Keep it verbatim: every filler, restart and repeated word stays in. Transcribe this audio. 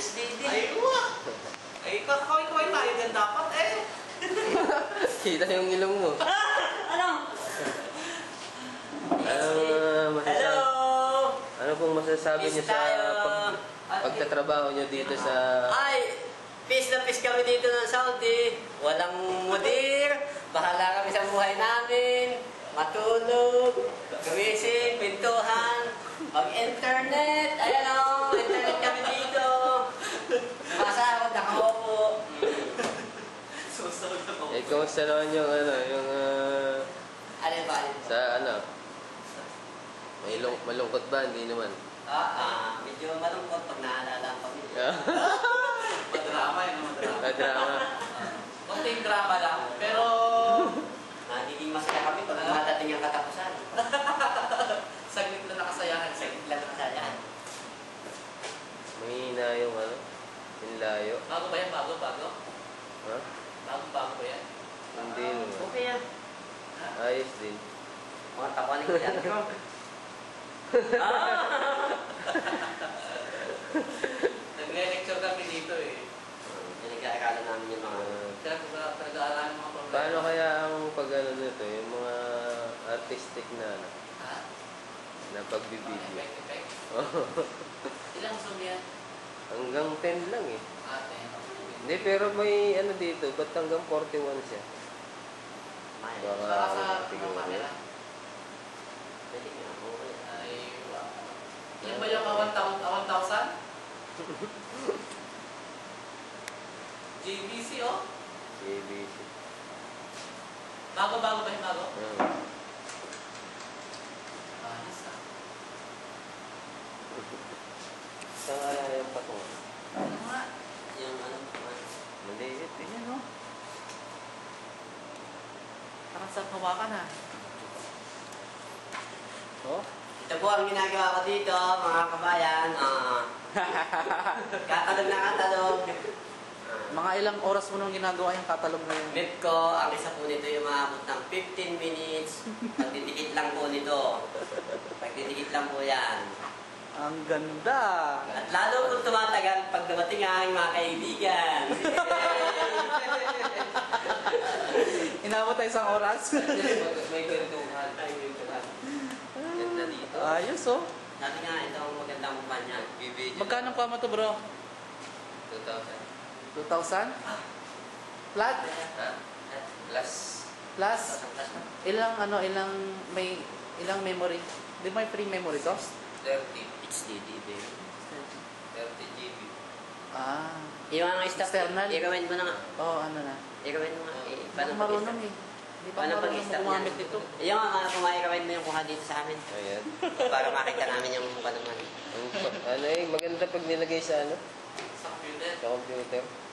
S D D. Ay, uwa. Ay, kakaway-kaway tayo dyan dapat eh. Kita yung ilong mo. Ano? Ano uh, masasabi? Hello! Ano pong masasabi niyo sa pag, pagtatrabaho niyo dito sa... Ay! Peace na peace kami dito ng Saudi. Walang mudir. Bahala kami sa buhay namin. Matulog. Gumising. Pintuhan. Mag-internet. Ayan o. Internet kami dito. Masahod. Nakaupo. Susunod na po. Eh, kamusta naman yung ano, yung... Uh, Alin ba? Alin ba? sa ano? May lung malungkot ba? Hindi naman. Ah, ah, medyo malungkot pag naalala ang pamilya. Madrama yun, madrama. Madrama. Konting drama lang, pero... Nagiging masaya kami pag madating ang katapusan. Saglit na nakasayahan. Saglit lang nakasayahan. Mahina yung ano? Yung layo. Bago ba yan? Bago, bago? Ha? Bago, bago ba yan? Hindi naman. Okay yan. Ayos din. Mga tapanin ko yan. Nagre-lecture kami dito eh. Pinag-aaralan namin yung mga... Kaya kung pinag-aaralan mga problema. Paano kaya ang pag-ano nito? Yung mga artistic na ano? Ha? Na pagbibideo. Effect, effect. Ilang zoom yan? Hanggang ten lang eh. Ate. Hindi, pero may ano dito. Ba't hanggang forty-one siya? Maya. Baka Para sa siguro. mga camera. Pwede nga ako. Ay, wow. Yan ba yung one thousand? J B C oh? A B C. Bago-bago ba yung bago? Hmm. Anis ah. Saan kaya yung patungan? Ano nga? Yung ano, Maliit eh. Ayan oh. Parang sa hawakan ha. Oh? ito po ang ginagawa ko dito, mga kabayan. Ah, katalog na katalog. Mga ilang oras mo nung ginagawa yung katalog na yun? Net ko, ang isa po nito yung maabot ng fifteen minutes. Pagdidikit lang po nito. Pagdidikit lang po yan. Ang ganda! At lalo kung tumatagal pag dumating ang aking mga kaibigan. Inabot tayo isang oras. May kwentuhan. Ganda dito. Ayos oh. Sabi nga, ito ang magandang mukha niya. Bibidyo. Magkano pa mo to bro? two thousand. two thousand? Flat? Ha? Plus. Plus? Ilang ano, ilang may ilang memory? Di ba may free memory to? thirty. H D D baby. thirty G B. Ah. Yung mga stuff, External? i-recommend mo na nga. Oo, oh, ano na. I-recommend mo nga. Eh, Hindi paano ako marunong eh. Hindi pa Paano marunong pag-stop gumamit yan? dito. Yung mga kung i-recommend mo yung kuha dito sa amin. Ayan. Para makita namin yung mukha naman. Ang, ano eh, maganda pag nilagay sa ano? Sa computer. Sa computer.